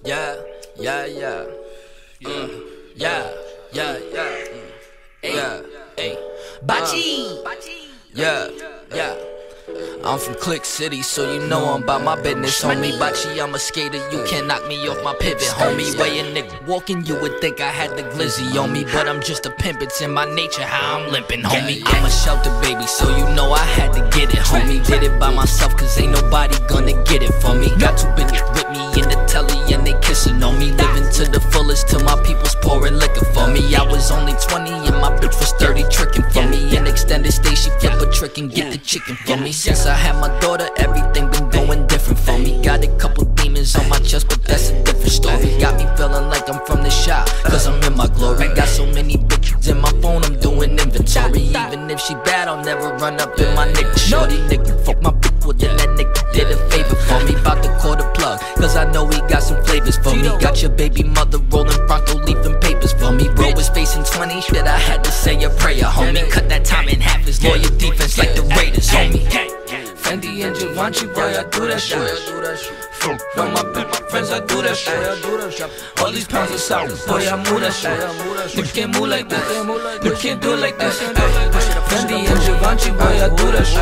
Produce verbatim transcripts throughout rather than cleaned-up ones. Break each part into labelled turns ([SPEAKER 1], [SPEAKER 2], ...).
[SPEAKER 1] Yeah, yeah, yeah. Mm. Yeah, yeah, yeah. Mm. Yeah, hey. Bachi. Yeah, yeah. I'm from Click City, so you know I'm about my business, homie. Bachi, I'm a skater, you can't knock me off my pivot, homie. Way a nigga walking, you would think I had the glizzy on me, but I'm just a pimp, it's in my nature how I'm limping, homie. I'm a shelter baby, so you know I had to get it, homie. Did it by myself, cause ain't nobody gonna get it for me. Got two bitches with me in the telly and they kissing on me. Living to the fullest till my people's pouring liquor for me. I was only twenty and my bitch was thirty tricking for me. In extended stay, she flip a trick and get the chicken for me. Since I had my daughter, everything been going different for me. Got a couple demons on my chest, but that's a different story. Got me feeling like I'm from the shop, cause I'm in my glory. Got so many bitches in my phone, I'm doing inventory. Even if she bad, I'll never run up in my nigga shorty. Nigga, fuck my bitch, well then that nigga did a favor for me. Bout to call the plug, cause I know he got some flavors for me. Got your baby mother rolling Bronco, leaving papers for me. Bro was facing twenty, shit, I had to say a prayer, homie. Cut that time in half, his lawyer defense like the Raiders, homie. Fendi and Givenchy, boy, I do that shit. From my big friends, I do that shit. All these pounds of sour, boy, I move that shit. You can't move like this, you can't do it like this. Fendi and Givenchy, boy, I do that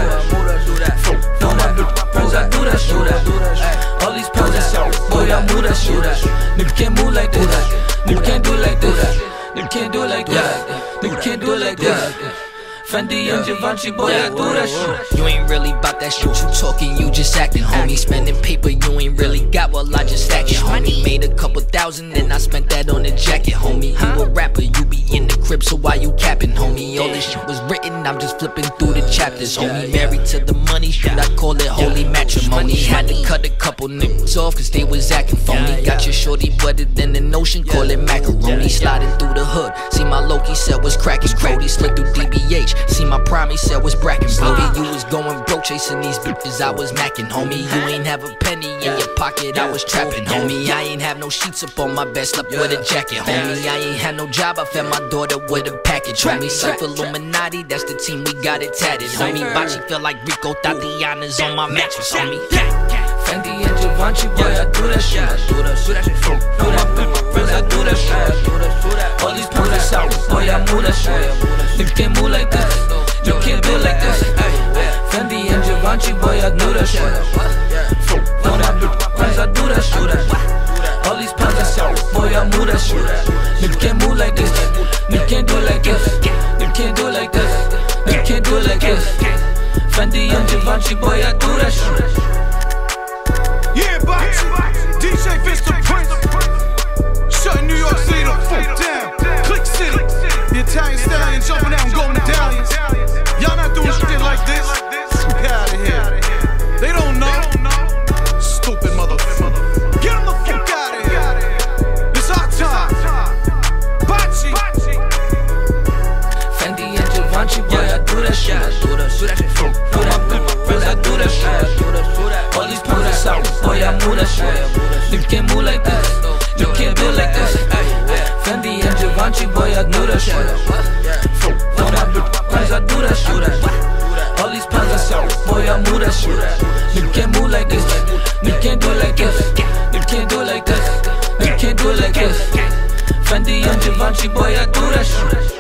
[SPEAKER 1] shit. From my big friends, I do that shit. All these pounds of sour, boy, I move that shit. You can't move like this, you can't do it like this. You can't do it like this, you can't do it like this. Fendi and Givenchy, boy, I do that shit. You ain't really bout that shit, you talking, you just acting, homie. Spending paper, you ain't really got, well, I just stack it, homie. Made a couple thousand, and I spent that on a jacket, homie. You a rapper, you be in the crib, so why you capping, homie? All this shit was written, I'm just flipping through the chapters, homie. Married to the money, should I call it holy matrimony? Had to cut a couple niggas off, cause they was acting phony. Got your shorty wetter than the ocean, call it macaroni. Sliding through the hood, see my Loki said was cracking, Brody slid through D B H. See my prime, he said was bracken, Brody. You was going broke chasing these bitches, I was macking, homie. You ain't have a penny in your pocket, I was trapping, homie. I ain't have no sheets up on my bed, slept with a jacket, homie. I ain't had no job, I fed my daughter with a package, homie. Surf Illuminati, that's the team, we got it tatted, homie. Bachi feel like Rico Tatiana's on my mattress, homie. Fendi and Givenchy, boy, I do that shit. Do that shit. From my big friends, I do that shit. All these pounds of sour, boy, I move that shit. You can't move like this, you can't do it like this. Fendi and Givenchy, boy, I do that shit. From my big friends, I do that shit. All these pounds of sour, boy, I move that shit. You can't move like this, you can't do it like this. You can't do it like this, you can't do it like this. Fendi and Givenchy, boy, I do that shit.
[SPEAKER 2] Yeah, Bachi, D J Vince the Prince, shutting New York City the fuck down. Click City, the Italian stallion jumping out and going medallions. Y'all not doing shit like this. Get out of here. They don't know. Stupid motherfucker. Get them the fuck out of here. It's our time. Bachi.
[SPEAKER 1] Fendi and Givenchy, boy, I do that shit. From my big friends, I do that shit. All these pounds of sour, boy, I move that shit. You can't move like this, you can't do it like this. Fendi and Givenchy, boy, I do that shit. From my big friends, I do that shit. All these pounds of sour, boy, I move that shit. You can't move like this, you can't do it like this. You can't do it like this, you can't do it like this. Fendi and Givenchy, boy, I do that shit.